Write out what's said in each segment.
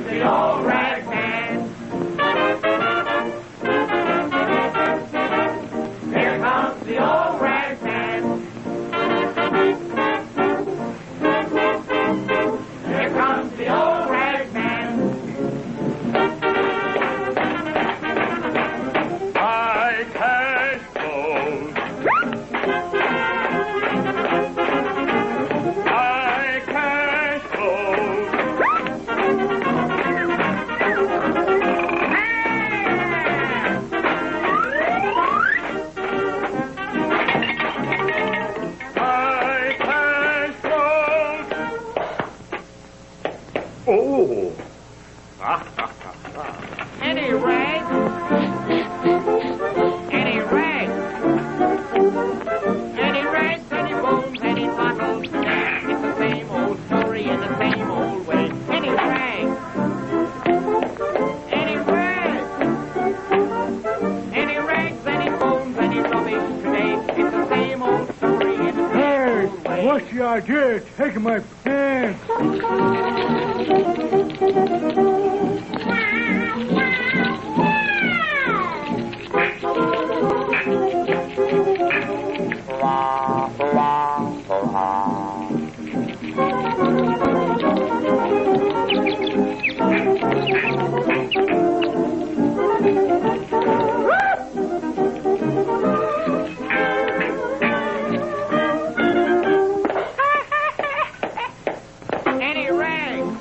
the old ragman. Here comes the old ragman. Here comes the old ragman. High cash flows. High cash flows. High cash flows. Oh. Any rag? Any rag? Any rags, any bones, any bottles. It's the same old story in the same old way. Any rag? Any rag? Any rags, any bones, any rubbish today. It's the same old story in the same old way. What's the idea? Taking my pants. Any rags?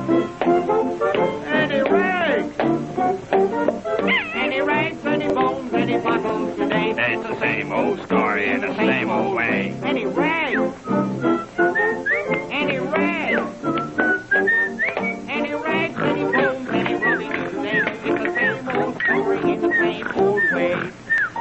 Any rags? Any rags, any bones, any bottles today. It's the same old story in the same old way. Any rags? Any rags? Any rags, any bones, any rubbish today. It's the same old story in the same old way.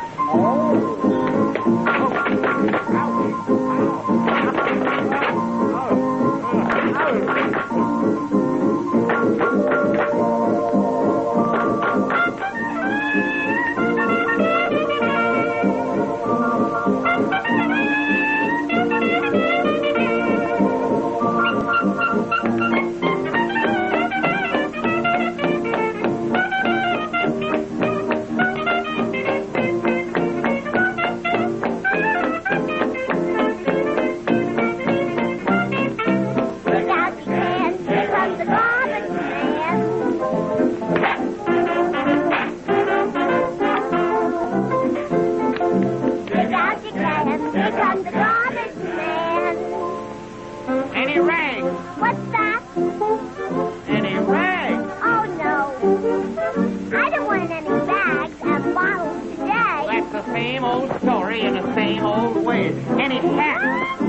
Any rags? What's that? Any rags? Oh, no. I don't want any bags and bottles today. That's the same old story in the same old way. Any hats?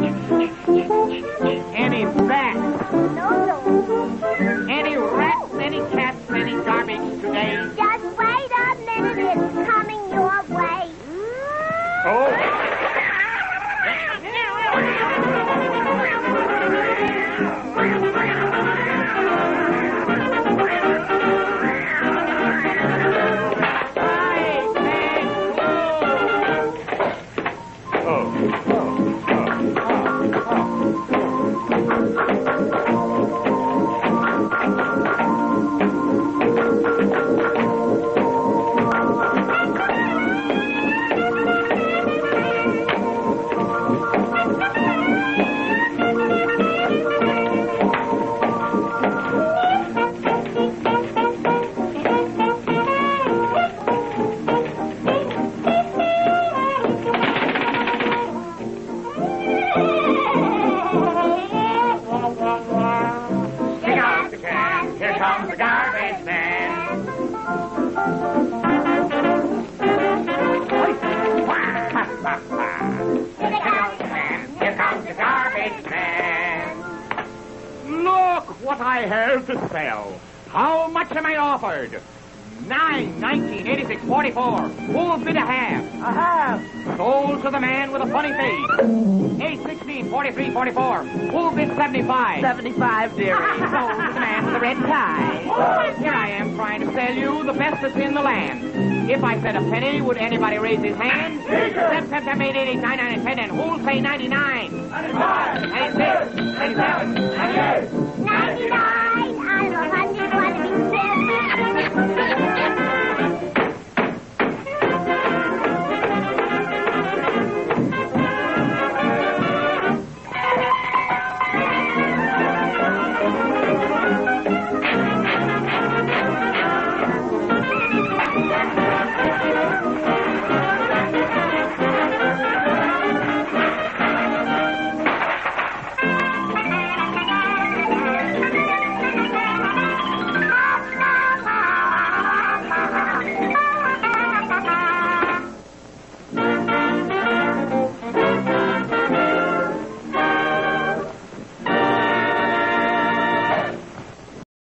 Any bats? No, no. Any rats? Any cats? Any garbage today? Just wait a minute. It's coming your way. Oh. Here comes the garbage man. Here comes the garbage man. Look what I have to sell. How much am I offered? 9, 19, 86, 44. Who'll bid a half? A half. Sold to the man with a funny face. 8, 16, 43, 44. Who'll bid 75? 75, dearie. Sold to the man with the red tie. Here I am trying to sell you the best that's in the land. If I said a penny, would anybody raise his hand? 7, 7, 7, 8, 8, 8, 9, 9, and 10, and who'll say 99? 95, 96, 97, 98, 99.